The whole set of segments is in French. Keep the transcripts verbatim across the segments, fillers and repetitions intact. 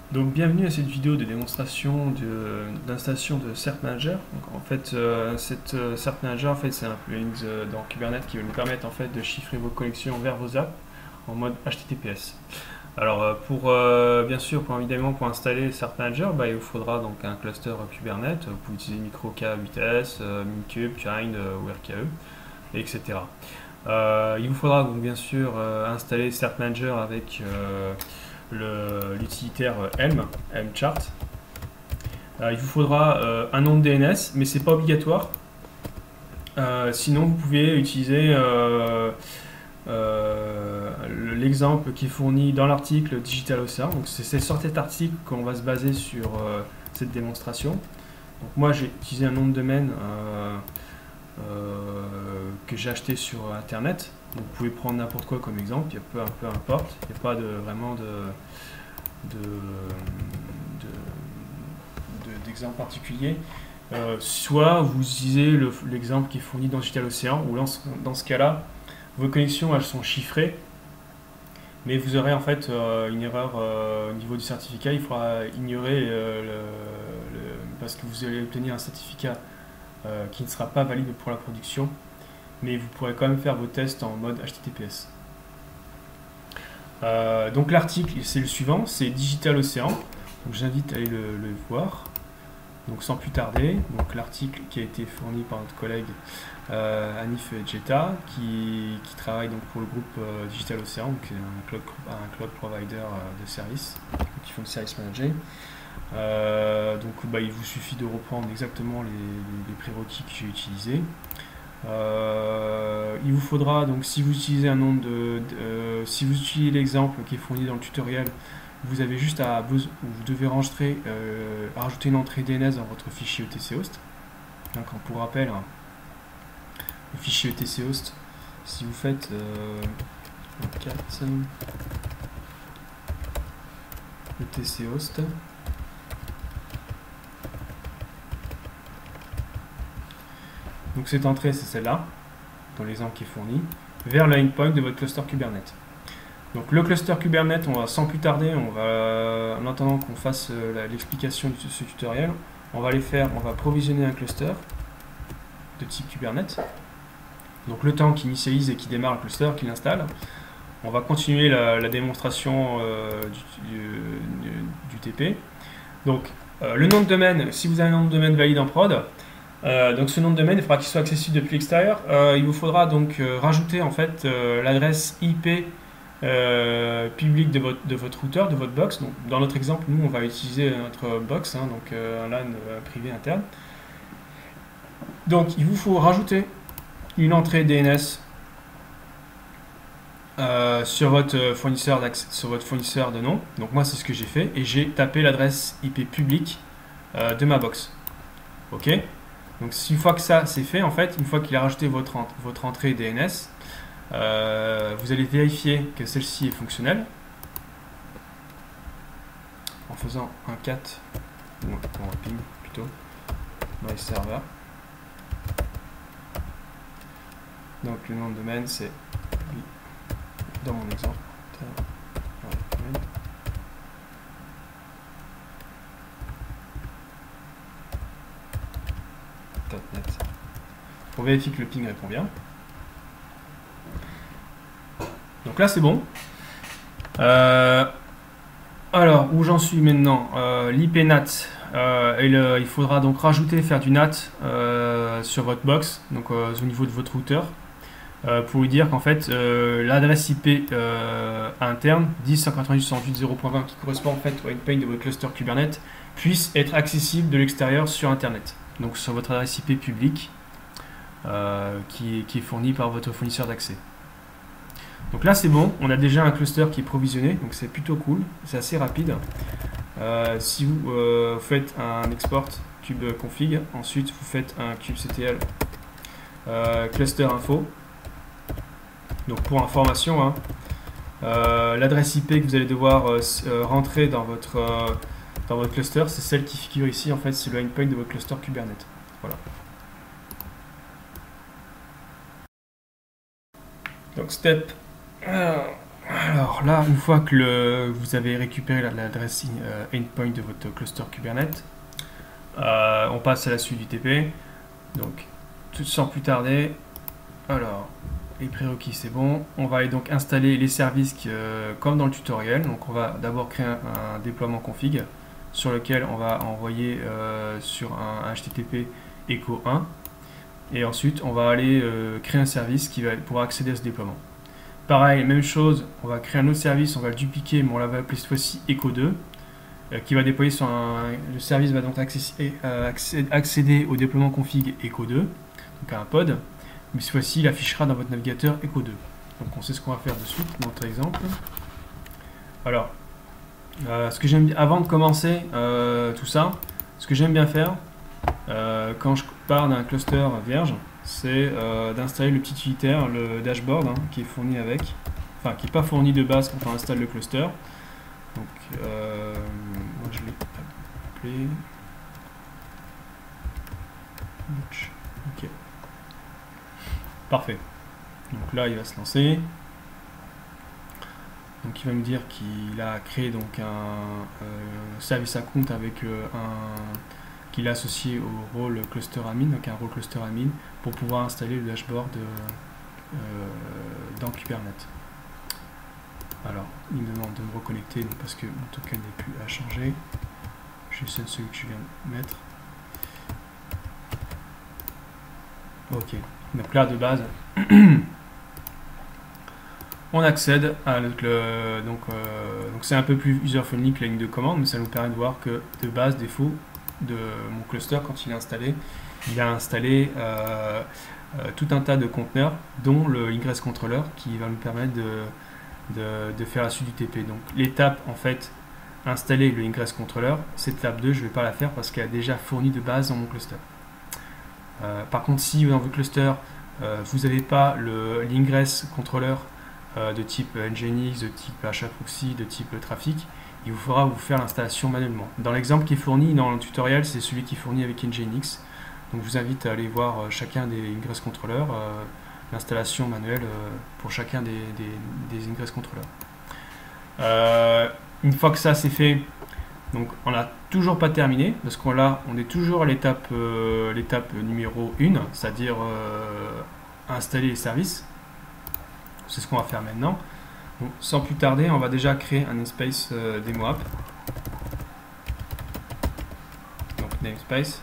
Donc bienvenue à cette vidéo de démonstration d'installation de, de Cert Manager. Donc, en fait, euh, cette euh, Cert Manager, en fait, c'est un plugin euh, dans Kubernetes qui va nous permettre en fait de chiffrer vos connexions vers vos apps en mode H T T P S. Alors euh, pour euh, bien sûr, pour évidemment pour installer Cert Manager, bah, il vous faudra donc un cluster Kubernetes. Vous pouvez utiliser MicroK huit S, euh, Minikube, Kind euh, ou R K E, et cetera. Euh, il vous faudra donc bien sûr euh, installer Cert Manager avec euh, l'utilitaire Helm, Helm Chart. Euh, il vous faudra euh, un nom de D N S, mais c'est pas obligatoire. Euh, sinon, vous pouvez utiliser euh, euh, l'exemple qui est fourni dans l'article DigitalOcean. Donc, c'est sur cet article qu'on va se baser sur euh, cette démonstration. Donc, moi, j'ai utilisé un nom de domaine euh, euh, que j'ai acheté sur Internet. Donc, vous pouvez prendre n'importe quoi comme exemple, il y a peu, peu importe. Il n'y a pas de, vraiment de, de, d'exemple de, de, particulier. Euh, soit vous utilisez l'exemple le, qui est fourni dans DigitalOcean, où dans ce cas-là, vos connexions elles sont chiffrées, mais vous aurez en fait euh, une erreur euh, au niveau du certificat. Il faudra ignorer euh, le, le, parce que vous allez obtenir un certificat euh, qui ne sera pas valide pour la production, mais vous pourrez quand même faire vos tests en mode H T T P S. Euh, donc l'article c'est le suivant, c'est DigitalOcean. Donc j'invite à aller le, le voir. Donc sans plus tarder, donc l'article qui a été fourni par notre collègue euh, Hanif Djeta, qui, qui travaille donc pour le groupe euh, DigitalOcean, qui est un cloud, un cloud provider euh, de services, qui font le service manager. Euh, donc bah, il vous suffit de reprendre exactement les, les, les prérequis que j'ai utilisés. Euh, il vous faudra donc si vous utilisez un nom de, de euh, si vous utilisez l'exemple qui est fourni dans le tutoriel, vous avez juste à vous devez rentrer, euh, rajouter une entrée D N S dans votre fichier E T C host. Donc pour rappel, hein, le fichier E T C host, si vous faites euh, quatre E T C host, donc cette entrée c'est celle-là, dans l'exemple qui est fourni, vers le endpoint de votre cluster Kubernetes. Donc le cluster Kubernetes, on va sans plus tarder, on va, en attendant qu'on fasse euh, l'explication de ce tutoriel, on va aller faire, on va provisionner un cluster de type Kubernetes. Donc le temps qui initialise et qui démarre le cluster, qui l'installe. On va continuer la, la démonstration euh, du, du, du T P. Donc euh, le nom de domaine, si vous avez un nom de domaine valide en prod, euh, donc ce nom de domaine, il faudra qu'il soit accessible depuis l'extérieur. Euh, il vous faudra donc euh, rajouter en fait euh, l'adresse I P Euh, public de votre, de votre routeur, de votre box. Donc, dans notre exemple, nous, on va utiliser notre box, hein, donc euh, un LAN euh, privé interne. Donc, il vous faut rajouter une entrée D N S euh, sur votre fournisseur d'accès, sur votre fournisseur de nom. Donc, moi, c'est ce que j'ai fait et j'ai tapé l'adresse I P publique euh, de ma box. Ok. Donc, une fois que ça c'est fait, en fait, une fois qu'il a rajouté votre, votre entrée D N S, Euh, vous allez vérifier que celle-ci est fonctionnelle en faisant un cat ou un ping plutôt my server. Donc le nom de domaine c'est dans mon exemple .net. On vérifie que le ping répond bien. Donc là c'est bon. Euh, alors où j'en suis maintenant, euh, l'I P N A T, euh, et le, il faudra donc rajouter, faire du N A T euh, sur votre box, donc euh, au niveau de votre routeur, euh, pour lui dire qu'en fait euh, l'adresse I P euh, interne dix cent quatre-vingt-huit cent huit zéro point vingt qui correspond en fait au endpoint de votre cluster Kubernetes puisse être accessible de l'extérieur sur Internet, donc sur votre adresse I P publique euh, qui, qui est fournie par votre fournisseur d'accès. Donc là c'est bon, on a déjà un cluster qui est provisionné, donc c'est plutôt cool, c'est assez rapide. Euh, si vous euh, faites un export kube config, ensuite vous faites un kubectl euh, cluster info. Donc pour information, hein, euh, l'adresse I P que vous allez devoir euh, rentrer dans votre, euh, dans votre cluster, c'est celle qui figure ici, en fait c'est le endpoint de votre cluster Kubernetes. Voilà. Donc step Alors là, une fois que le, vous avez récupéré l'adresse euh, endpoint de votre cluster Kubernetes, euh, on passe à la suite du T P. Donc, tout sans plus tarder, alors, les prérequis c'est bon. On va aller donc installer les services qui, euh, comme dans le tutoriel. Donc on va d'abord créer un, un déploiement config sur lequel on va envoyer euh, sur un H T T P echo un. Et ensuite, on va aller euh, créer un service qui va pouvoir accéder à ce déploiement. Pareil, même chose, on va créer un autre service, on va le dupliquer, mais on va l'appeler cette fois-ci echo deux, euh, qui va déployer sur un... Le service va donc accéder, euh, accéder au déploiement config echo deux, donc à un pod, mais cette fois-ci, il affichera dans votre navigateur echo deux. Donc on sait ce qu'on va faire de suite, dans notre exemple. Alors, euh, ce que j'aime avant de commencer euh, tout ça, ce que j'aime bien faire, Euh, quand je pars d'un cluster vierge, c'est euh, d'installer le petit utilitaire, le dashboard, hein, qui est fourni avec, enfin qui n'est pas fourni de base quand on installe le cluster. Donc, euh, moi je l'ai appelé. Ok. Parfait. Donc là, il va se lancer. Donc il va me dire qu'il a créé donc un euh, service account avec euh, un qu'il est associé au rôle cluster admin, donc un rôle cluster admin, pour pouvoir installer le dashboard euh, dans Kubernetes. Alors, il me demande de me reconnecter donc, parce que mon token n'est plus à changer. Je sais celui que je viens de mettre. Ok, donc là de base, on accède à le, donc euh, donc c'est un peu plus user-friendly que la ligne de commande, mais ça nous permet de voir que de base, défaut, de mon cluster, quand il est installé, il a installé euh, euh, tout un tas de conteneurs, dont le ingress controller qui va nous permettre de, de, de faire la suite du T P. Donc l'étape en fait, installer le ingress controller, cette étape deux, je ne vais pas la faire parce qu'elle est déjà fournie de base dans mon cluster. Euh, par contre, si dans votre cluster, euh, vous n'avez pas l'ingress controller euh, de type Nginx, de type hproxy, de type trafic, il vous faudra vous faire l'installation manuellement. Dans l'exemple qui est fourni dans le tutoriel, c'est celui qui est fourni avec Nginx. Donc je vous invite à aller voir euh, chacun des ingress controllers, euh, l'installation manuelle euh, pour chacun des, des, des ingress controllers. Euh, une fois que ça c'est fait, donc on n'a toujours pas terminé, parce qu'on là on est toujours à l'étape euh, l'étape numéro un, c'est-à-dire euh, installer les services. C'est ce qu'on va faire maintenant. Donc, sans plus tarder, on va déjà créer un namespace euh, demo app. Donc namespace.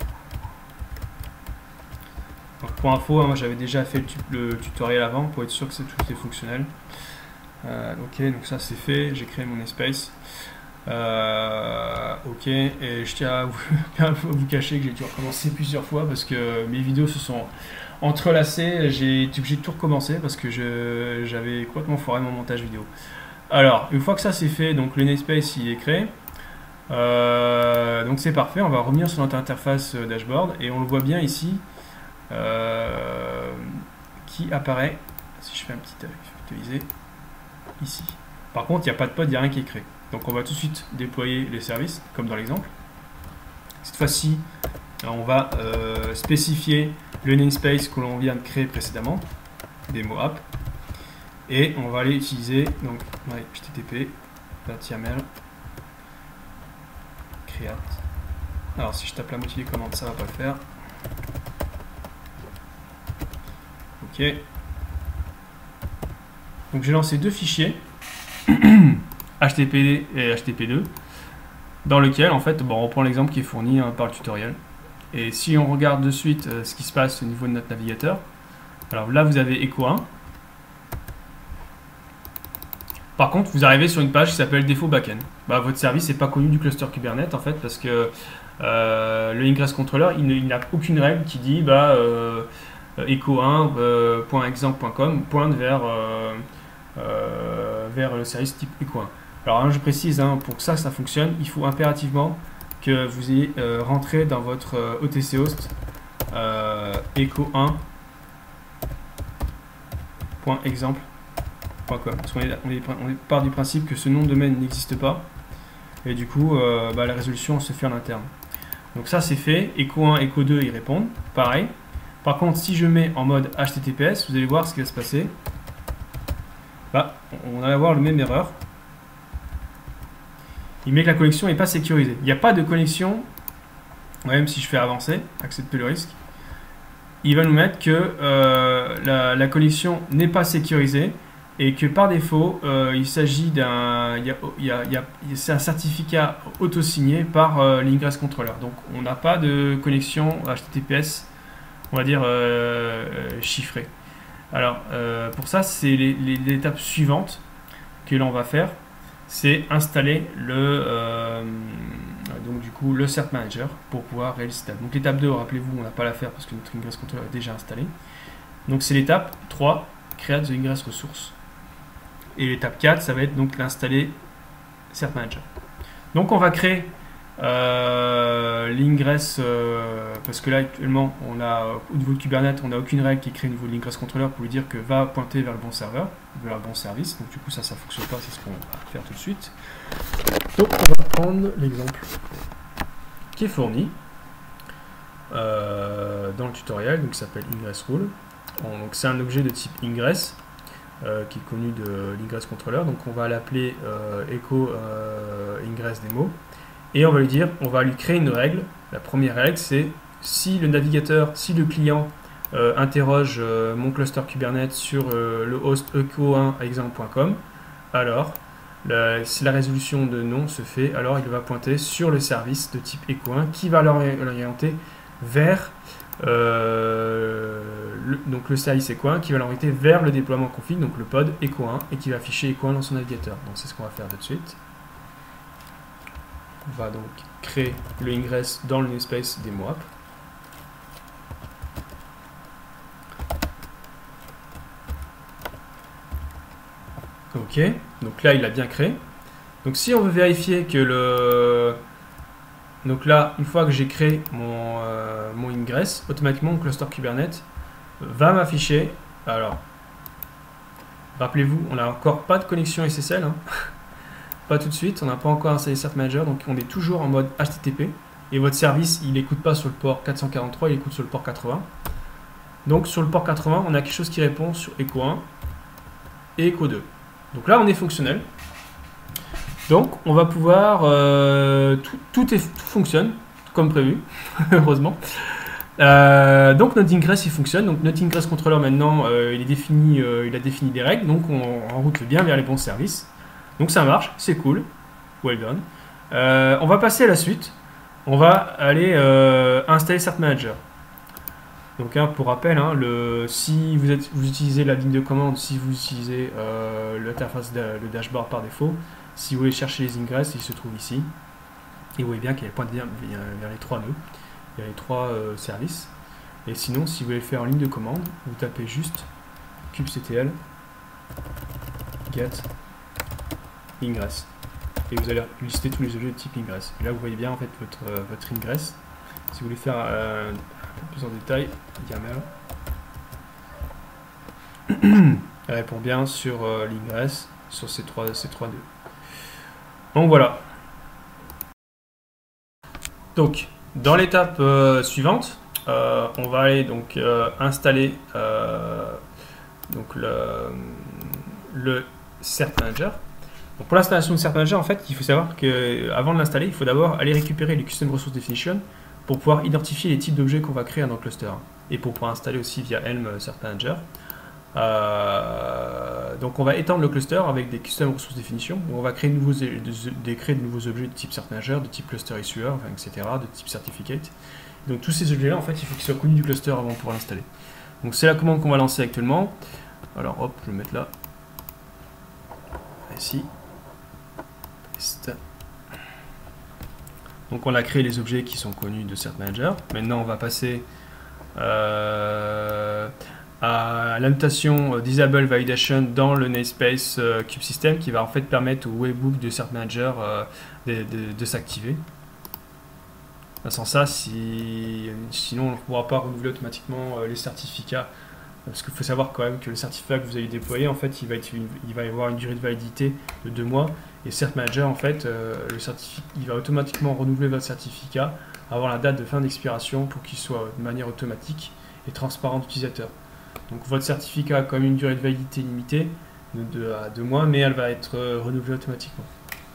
Donc, pour info, hein, moi j'avais déjà fait le, le tutoriel avant pour être sûr que c'est tout est fonctionnel. Euh, ok, donc ça c'est fait, j'ai créé mon namespace. Euh, ok, et je tiens à vous, à vous cacher que j'ai dû recommencer plusieurs fois parce que mes vidéos se sont entrelacées, j'ai été obligé de tout recommencer parce que j'avais complètement foiré mon montage vidéo. Alors, une fois que ça c'est fait, donc le namespace il est créé, euh, donc c'est parfait, on va revenir sur notre interface dashboard et on le voit bien ici euh, qui apparaît, si je fais un petit actualiser, ici. Par contre, il n'y a pas de pod, il n'y a rien qui est créé. Donc on va tout de suite déployer les services, comme dans l'exemple. Cette fois-ci, on va euh, spécifier le namespace que l'on vient de créer précédemment, demo app, et on va aller utiliser donc H T T P yaml create. Alors si je tape la moitié des commandes, ça va pas le faire. Ok. Donc j'ai lancé deux fichiers. H T T P et H T T P deux, dans lequel en fait bon, on reprend l'exemple qui est fourni hein, par le tutoriel. Et si on regarde de suite euh, ce qui se passe au niveau de notre navigateur, alors là vous avez echo un. Par contre vous arrivez sur une page qui s'appelle défaut backend. Bah, votre service n'est pas connu du cluster Kubernetes en fait parce que euh, le ingress controller il n'a aucune règle qui dit bah euh, echo un point exemple point com pointe vers euh, euh, vers le service type echo un. Alors hein, je précise, hein, pour que ça, ça fonctionne, il faut impérativement que vous ayez euh, rentré dans votre euh, O T C host euh, echo un point exemple point com. Parce qu'on est, on est, on est part du principe que ce nom de domaine n'existe pas. Et du coup, euh, bah, la résolution se fait en interne. Donc ça, c'est fait. echo un, echo deux, ils répondent. Pareil. Par contre, si je mets en mode H T T P S, vous allez voir ce qui va se passer. bah, on va avoir le même erreur. Il met que la connexion n'est pas sécurisée. Il n'y a pas de connexion, même si je fais avancer, accepter le risque. Il va nous mettre que euh, la, la connexion n'est pas sécurisée et que par défaut, euh, il s'agit d'un, il y a, il y a, il y a, c'est un certificat auto-signé par euh, l'Ingress Controller. Donc, on n'a pas de connexion H T T P S, on va dire euh, chiffrée. Alors, euh, pour ça, c'est l'étape suivante que l'on va faire, c'est installer le, euh, donc du coup, le Cert Manager pour pouvoir réaliser cette étape. Donc l'étape deux, rappelez-vous, on n'a pas à la faire parce que notre Ingress Controller est déjà installé. Donc c'est l'étape trois, Create the Ingress Resource. Et l'étape quatre, ça va être donc l'installer Cert Manager. Donc on va créer euh, l'ingress, euh, parce que là actuellement, on a, au niveau de Kubernetes, on n'a aucune règle qui est créée au niveau de l'Ingress Controller pour lui dire que va pointer vers le bon serveur, vers le bon service. Donc du coup ça, ça ne fonctionne pas, c'est ce qu'on va faire tout de suite. Donc on va prendre l'exemple qui est fourni euh, dans le tutoriel, donc qui s'appelle Ingress Rule. Donc c'est un objet de type Ingress euh, qui est connu de l'Ingress Controller. Donc on va l'appeler euh, Echo euh, Ingress Demo. Et on va lui dire, on va lui créer une règle. La première règle, c'est si le navigateur, si le client euh, interroge euh, mon cluster Kubernetes sur euh, le host echo un exemple point com, alors la, si la résolution de non se fait, alors il va pointer sur le service de type echo un qui va l'orienter vers euh, le, donc le service echo un qui va l'orienter vers le déploiement config, donc le pod echo un, et qui va afficher echo un dans son navigateur. Donc c'est ce qu'on va faire tout de suite. On va donc créer le ingress dans le namespace demo app. Ok, donc là il a bien créé. Donc si on veut vérifier que le... Donc là, une fois que j'ai créé mon, euh, mon ingress, automatiquement mon cluster Kubernetes va m'afficher. Alors, rappelez-vous, on n'a encore pas de connexion S S L. Hein. Pas tout de suite, on n'a pas encore installé Cert Manager, donc on est toujours en mode H T T P. Et votre service, il n'écoute pas sur le port quatre cent quarante-trois, il écoute sur le port quatre-vingts. Donc sur le port quatre-vingts, on a quelque chose qui répond sur Echo un et Echo deux. Donc là, on est fonctionnel. Donc on va pouvoir... Euh, tout, tout, est, tout fonctionne comme prévu, heureusement. Euh, donc notre ingress il fonctionne, donc notre ingress controller maintenant euh, il, est défini, euh, il a défini des règles, donc on, on route bien vers les bons services. Donc ça marche, c'est cool, well done. Euh, on va passer à la suite. On va aller euh, installer Cert Manager. Donc hein, pour rappel, hein, le, si vous, êtes, vous utilisez la ligne de commande, si vous utilisez euh, l'interface, le dashboard par défaut, si vous voulez chercher les ingress, ils se trouvent ici. Et vous voyez bien qu'il y a point de lien vers les trois nœuds, il y a les trois euh, services. Et sinon, si vous voulez le faire en ligne de commande, vous tapez juste kubectl get ingress et vous allez lister tous les objets de type ingress. Et là vous voyez bien en fait votre, euh, votre ingress. Si vous voulez faire euh, un peu plus en détail, YAML elle répond bien sur euh, l'ingress sur ces trois, ces trois nœuds. Donc voilà. Donc dans l'étape euh, suivante, euh, on va aller donc euh, installer euh, donc le, le Cert Manager. Donc pour l'installation de Cert Manager, en fait, il faut savoir qu'avant de l'installer, il faut d'abord aller récupérer les Custom Resource Definition pour pouvoir identifier les types d'objets qu'on va créer dans le cluster et pour pouvoir installer aussi via Helm Cert Manager. Euh, donc on va étendre le cluster avec des Custom Resource Definition où on va créer de, nouveaux, de, de, créer de nouveaux objets de type Cert Manager, de type Cluster Issuer, enfin, et cetera, de type Certificate. Donc tous ces objets-là, en fait, il faut qu'ils soient connus du cluster avant de pouvoir l'installer. Donc c'est la commande qu'on va lancer actuellement. Alors hop, je vais le mettre là. Ici. Donc on a créé les objets qui sont connus de Cert Manager. Maintenant on va passer euh, à l'annotation Disable Validation dans le namespace euh, kubesystem qui va en fait permettre au webhook de Cert Manager euh, de, de, de s'activer. Sans ça, si, sinon on ne pourra pas renouveler automatiquement euh, les certificats. Parce qu'il faut savoir quand même que le certificat que vous avez déployé, en fait, il va, être une, il va y avoir une durée de validité de deux mois. Et Cert Manager, en fait, euh, le certificat, il va automatiquement renouveler votre certificat avant la date de fin d'expiration pour qu'il soit de manière automatique et transparente utilisateur. Donc votre certificat a quand même une durée de validité limitée, de deux à deux mois, mais elle va être euh, renouvelée automatiquement.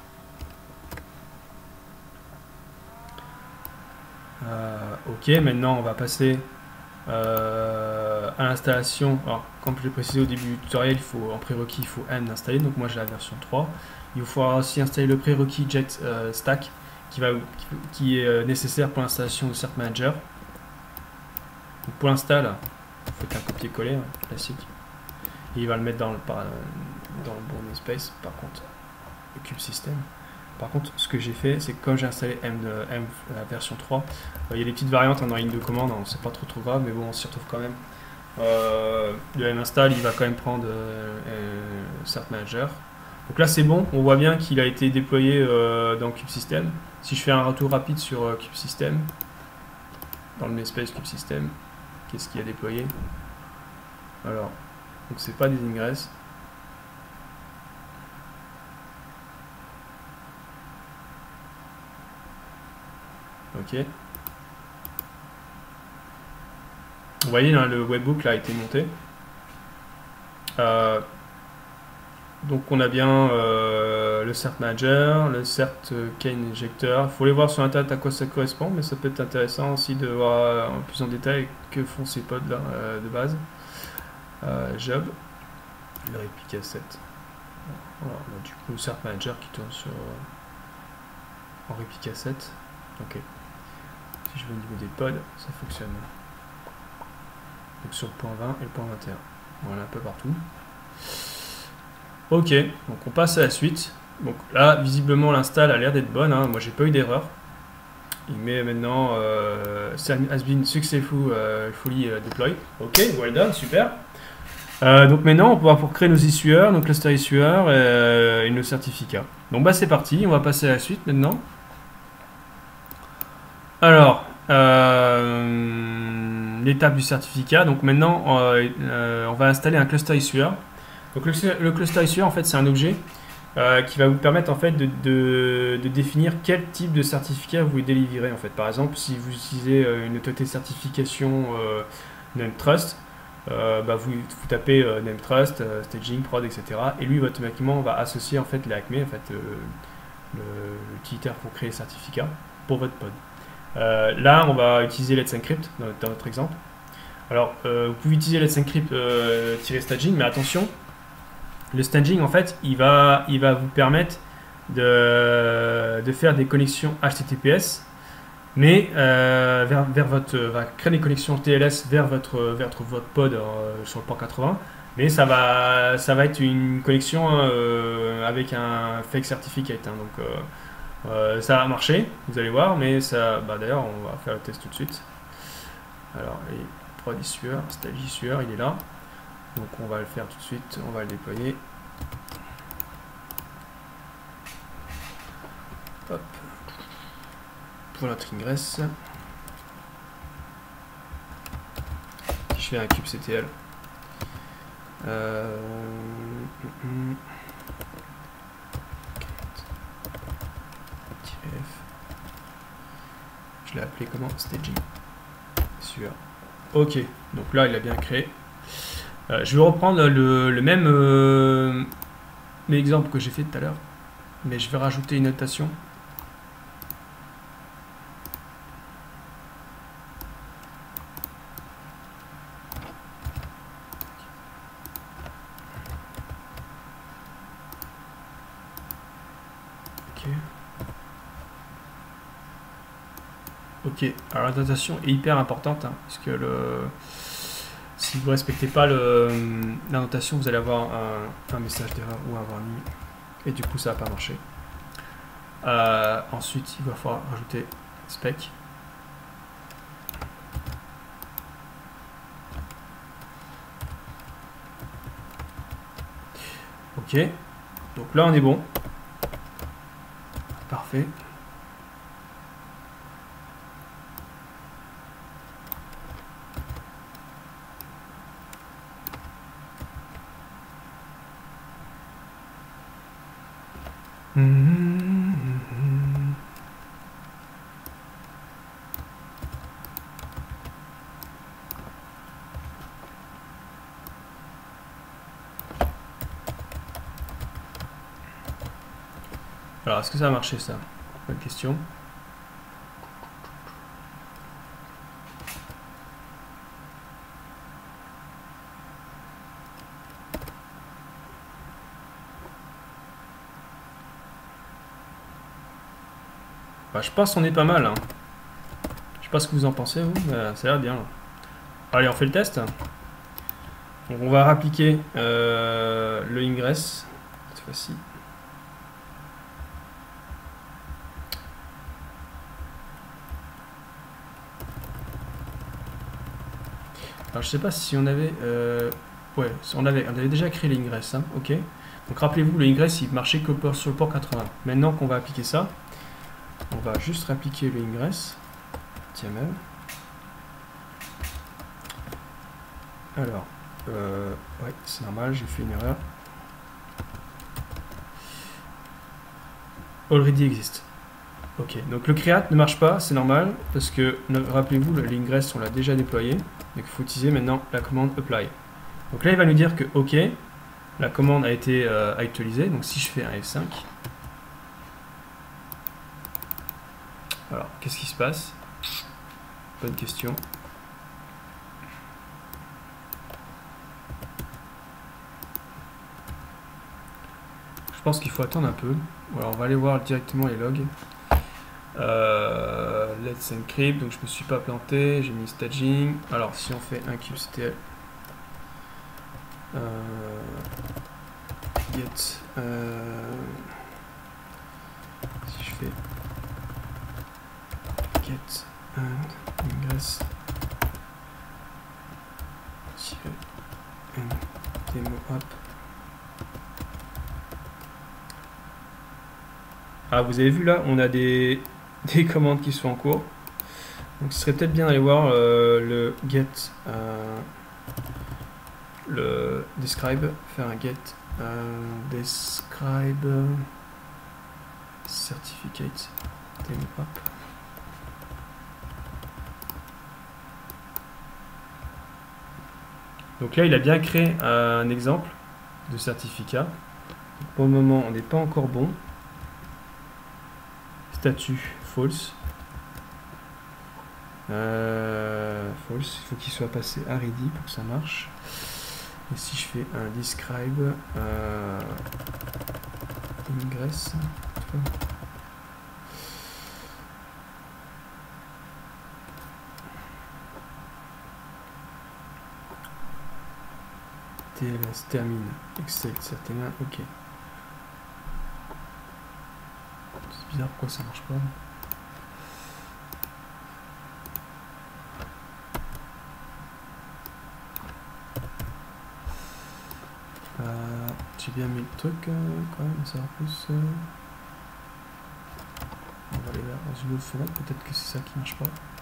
Euh, ok, maintenant on va passer euh, à l'installation. Alors, comme je l'ai précisé au début du tutoriel, il faut, en prérequis, il faut N installer. Donc moi j'ai la version trois. Il faut aussi installer le prérequis Jet euh, Stack qui, va, qui, qui est euh, nécessaire pour l'installation de Cert Manager. Donc pour l'install, vous faites un copier-coller hein, classique. Et il va le mettre dans le, par, dans le bon namespace. Par contre, le cube system. Par contre, ce que j'ai fait, c'est que comme j'ai installé M, de, M la version trois, euh, il y a des petites variantes hein, dans la ligne de commande, hein, c'est pas trop trop grave, mais bon, on s'y retrouve quand même. Euh, le M install, il va quand même prendre euh, euh, Cert Manager. Donc là, c'est bon, on voit bien qu'il a été déployé euh, dans Cube System. Si je fais un retour rapide sur euh, Cube System, dans le namespace Cube System, qu'est-ce qu'il a déployé? Alors, donc c'est pas des ingress. Ok. Vous voyez, là, le webhook là, a été monté. Euh, donc on a bien euh, le Cert Manager, le Cert Key Injector. Il faut les voir sur internet à quoi ça correspond, mais ça peut être intéressant aussi de voir en plus en détail que font ces pods là euh, de base. Euh, job, le réplique sept. Voilà, on a du coup le Cert Manager qui tourne sur euh, en réplique sept. Ok. Si je vais au niveau des pods, ça fonctionne. Donc sur le point vingt et le point vingt et un. Voilà, un peu partout. Ok, donc on passe à la suite. Donc là, visiblement, l'install a l'air d'être bonne. Hein. Moi, j'ai pas eu d'erreur. Il met maintenant euh, has been successful, euh, fully uh, deployed. Ok, well done, super. Euh, donc maintenant, on va pouvoir créer nos issueurs, nos cluster issueurs euh, et nos certificats. Donc bah c'est parti, on va passer à la suite maintenant. Alors, euh, l'étape du certificat. Donc maintenant, euh, euh, on va installer un cluster issuer. Donc le, le cluster issuer, en fait, c'est un objet euh, qui va vous permettre en fait de, de, de définir quel type de certificat vous voulez délivrer. En fait, par exemple, si vous utilisez une autorité de certification euh, NameTrust, euh, bah vous, vous tapez euh, NameTrust, euh, staging, prod, et cetera. Et lui, automatiquement, va associer en fait les Acme, en fait, euh, l'utilitaire pour créer le certificat pour votre pod. Euh, là, on va utiliser Let's Encrypt dans, dans notre exemple. Alors, euh, vous pouvez utiliser Let's Encrypt euh, staging, mais attention, le staging, en fait, il va, il va vous permettre de, de faire des connexions H T T P S, mais euh, vers, vers votre, va créer des connexions T L S vers votre, vers votre pod euh, sur le port quatre-vingts, mais ça va, ça va être une connexion euh, avec un fake certificate. Hein, donc, euh, Euh, ça va marcher, vous allez voir, mais ça. Bah d'ailleurs, on va faire le test tout de suite. Alors, les prod issuer, stage issuer, il est là. Donc, on va le faire tout de suite, on va le déployer. Hop. Pour notre ingress. Je fais un kubectl. Euh. Mm -mm. Je l'ai appelé comment? Staging. Sûr. Ok, donc là il a bien créé. Euh, je vais reprendre le, le même euh, exemple que j'ai fait tout à l'heure, mais je vais rajouter une notation. Ok. Ok, alors la notation est hyper importante, hein, parce que le, si vous ne respectez pas le, la notation, vous allez avoir un, un message d'erreur ou un warning, et du coup ça va pas marcher. Euh, ensuite, il va falloir rajouter spec. Ok, donc là on est bon. Parfait. Alors, est-ce que ça a marché, ça? Bonne question. Bah, je pense qu'on est pas mal. Hein. Je sais pas ce que vous en pensez, vous, mais ça a l'air bien. Là. Allez, on fait le test. Donc, on va rappliquer euh, le ingress cette fois-ci. Alors, je sais pas si on avait... Euh, ouais, on avait, on avait déjà créé l'ingress, hein, ok. Donc, rappelez-vous, le ingress, il marchait que sur le port quatre-vingts. Maintenant qu'on va appliquer ça, on va juste réappliquer le ingress. Tiens même. Alors, euh, ouais, c'est normal, j'ai fait une erreur. Already exist. Ok, donc le create ne marche pas, c'est normal, parce que, rappelez-vous, l'ingress, on l'a déjà déployé. Donc il faut utiliser maintenant la commande apply. Donc là, il va nous dire que, ok, la commande a été euh, actualisée. Donc si je fais un F cinq, alors, qu'est-ce qui se passe? Bonne question. Je pense qu'il faut attendre un peu. Alors, on va aller voir directement les logs. Euh, let's encrypt, donc je me suis pas planté, j'ai mis staging. Alors, si on fait un kubectl, euh, get, euh, si je fais get and ingress demo app. Ah, vous avez vu là, on a des, des commandes qui sont en cours. Donc ce serait peut-être bien d'aller voir euh, le get, euh, le describe, faire un get euh, describe certificate demo app. Donc là, il a bien créé un exemple de certificat. Pour le moment, on n'est pas encore bon. Statut false. Euh, false, il faut qu'il soit passé à ready pour que ça marche. Et si je fais un describe euh, ingress, T L S termine, excel certainement, ok. C'est bizarre, pourquoi ça marche pas? Euh, J'ai bien mis le truc euh, quand même, ça va plus. Euh... On va aller dans une autre fenêtre, peut-être que c'est ça qui marche pas.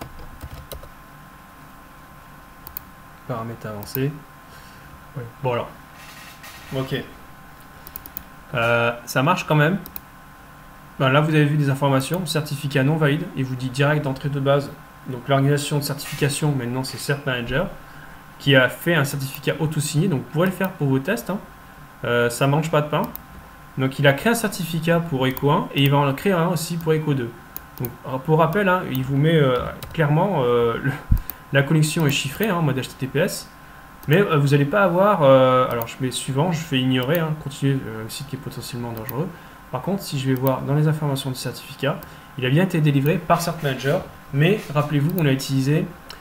Paramètres avancés. Ouais. Bon alors. Ok. Euh, ça marche quand même. Ben là, vous avez vu des informations, certificat non valide, il vous dit direct d'entrée de base. Donc l'organisation de certification, maintenant c'est Cert Manager, qui a fait un certificat auto-signé. Donc vous pourrez le faire pour vos tests. Hein. Euh, ça mange pas de pain. Donc il a créé un certificat pour Echo un et il va en créer un aussi pour Echo deux. Donc pour rappel, hein, il vous met euh, clairement euh, le, la connexion est chiffrée hein, en mode H T T P S. Mais euh, vous n'allez pas avoir. Euh, alors je mets suivant, je fais ignorer, hein, continuer euh, le site qui est potentiellement dangereux. Par contre, si je vais voir dans les informations du certificat, il a bien été délivré par Cert Manager, mais rappelez-vous, on a utilisé,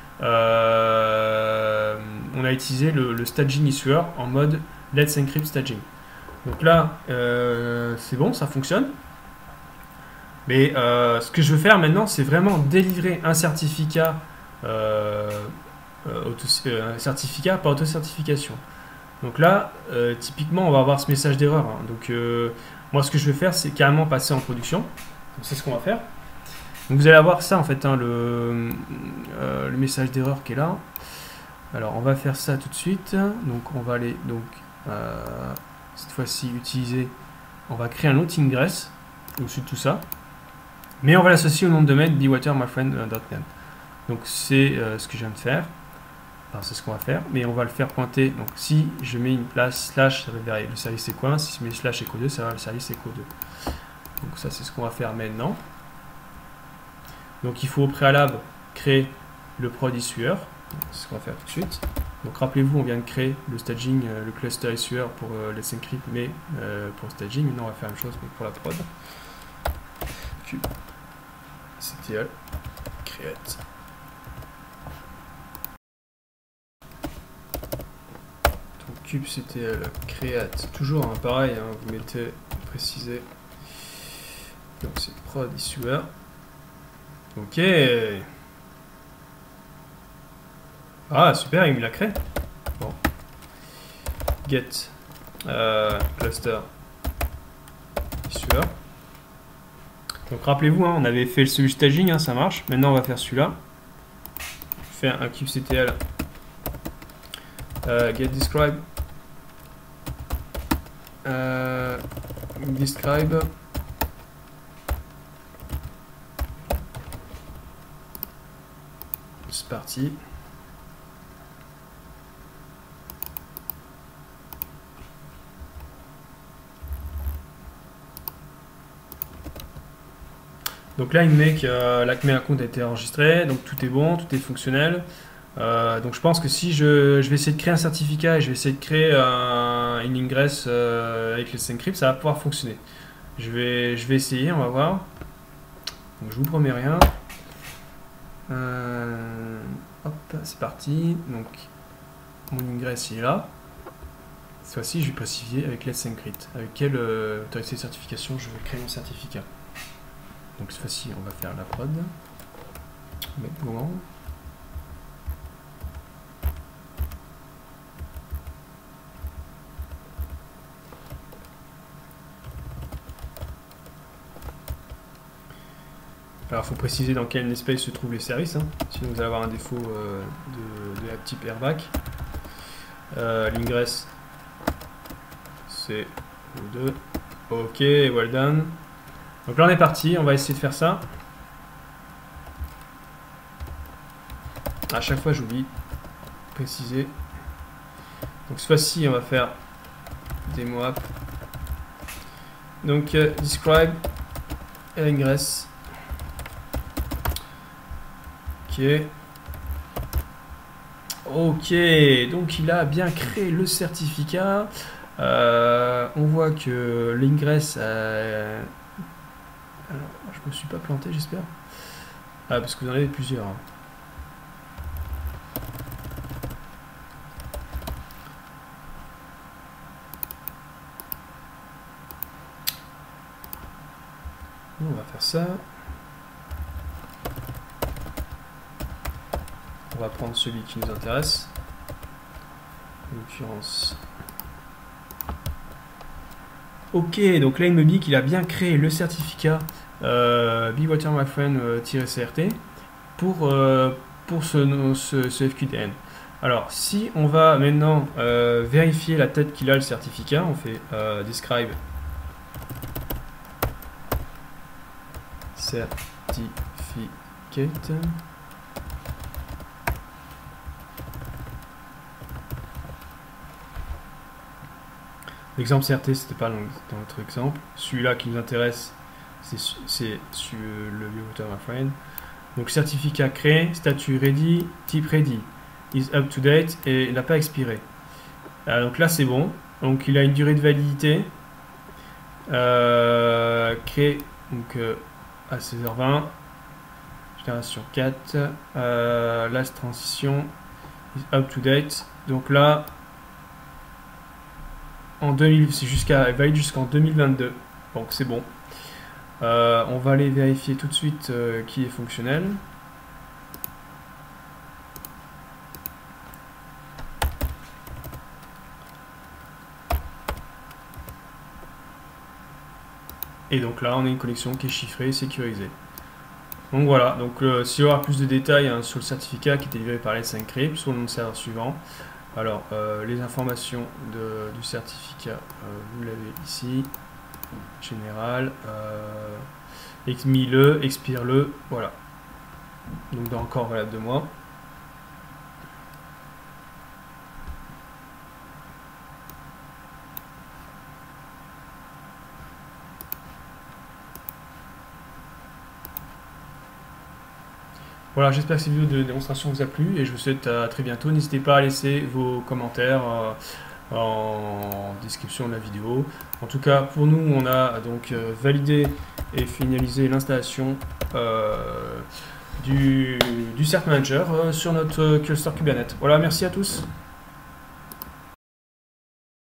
euh, on a utilisé le, le staging issuer en mode Let's Encrypt Staging. Donc là, euh, c'est bon, ça fonctionne. Mais euh, ce que je veux faire maintenant, c'est vraiment délivrer un certificat, euh, euh, auto, euh, un certificat par auto-certification. Donc là, euh, typiquement, on va avoir ce message d'erreur. Hein. Donc euh, moi, ce que je vais faire, c'est carrément passer en production. Donc c'est ce qu'on va faire. Donc vous allez avoir ça, en fait, hein, le, euh, le message d'erreur qui est là. Alors, on va faire ça tout de suite. Donc, on va aller, donc, euh, cette fois-ci, utiliser, on va créer un autre ingress au-dessus de tout ça. Mais on va l'associer au nom de domaine bewatermyfriend point net. Donc, c'est euh, ce que je viens de faire. Enfin, c'est ce qu'on va faire, mais on va le faire pointer. Donc, si je mets une place slash, ça va vers le service Echo un. Si je mets slash Echo deux, ça va vers le service Echo deux. Donc ça c'est ce qu'on va faire maintenant. Donc il faut au préalable créer le prod issuer. C'est ce qu'on va faire tout de suite. Donc rappelez-vous, on vient de créer le staging, euh, le cluster issuer pour euh, les encrypt, mais euh, pour le staging. Maintenant on va faire la même chose mais pour la prod. kubectl create. Donc kubectl create, toujours hein, pareil, hein, vous mettez préciser. Donc c'est prod issuer. Ok. Ah super, il me l'a créé. Bon. Get euh, cluster issuer. Donc rappelez-vous, hein, on avait fait celui staging, hein, ça marche. Maintenant on va faire celui-là. Faire un kubectl euh, get describe euh, describe c'est parti. Donc là, il me met que euh, l'Acme account a été enregistré, donc tout est bon, tout est fonctionnel. Euh, donc je pense que si je, je vais essayer de créer un certificat et je vais essayer de créer un, une ingress euh, avec les encrypt, ça va pouvoir fonctionner. Je vais, je vais essayer, on va voir. Donc je vous promets rien. Euh, hop, c'est parti. Donc mon ingress il est là. Cette fois-ci, je vais préciser avec Let's Encrypt. Avec quelle euh, autorité de certification je vais créer mon certificat. Donc cette fois-ci, on va faire la prod. Maintenant. Alors il faut préciser dans quel namespace se trouvent les services, hein. Sinon vous allez avoir un défaut euh, de, de la type airback. Euh, L'ingress c'est deux. Ok, well done. Donc là on est parti, on va essayer de faire ça. À chaque fois j'oublie préciser. Donc cette fois-ci on va faire demo app. Donc euh, describe et ingress. Ok. Ok, donc il a bien créé le certificat. Euh, on voit que l'ingress a... Alors, je me suis pas planté, j'espère. Ah, parce que vous en avez plusieurs. On va faire ça. On va prendre celui qui nous intéresse. En l'occurrence. Ok, donc là il me dit qu'il a bien créé le certificat euh, BeWaterMyFriend-C R T pour, euh, pour ce, ce, ce F Q D N. Alors si on va maintenant euh, vérifier la tête qu'il a le certificat, on fait euh, describe certificate. L'exemple C R T, c'était pas dans notre exemple. Celui-là qui nous intéresse, c'est sur le BeWaterMyFriend. Donc certificat créé, statut ready, type ready, is up to date et il n'a pas expiré. Euh, donc là c'est bon. Donc il a une durée de validité euh, créé donc euh, à seize heures vingt, génération quatre, euh, last transition is up to date. Donc là en deux mille, c'est jusqu'à valide jusqu'en deux mille vingt-deux. Donc c'est bon. Euh, on va aller vérifier tout de suite euh, qui est fonctionnel. Et donc là, on a une connexion qui est chiffrée et sécurisée. Donc voilà, donc euh, si on veut avoir plus de détails hein, sur le certificat qui est délivré par Let's Encrypt, sur le nom de serveur suivant. Alors, euh, les informations de, du certificat, euh, vous l'avez ici. Général, euh, mis-le, expire-le, voilà. Donc dans encore valable de mois. Voilà, j'espère que cette vidéo de démonstration vous a plu et je vous souhaite à très bientôt. N'hésitez pas à laisser vos commentaires euh, en description de la vidéo. En tout cas, pour nous, on a donc euh, validé et finalisé l'installation euh, du, du Cert Manager euh, sur notre cluster Kubernetes. Voilà, merci à tous.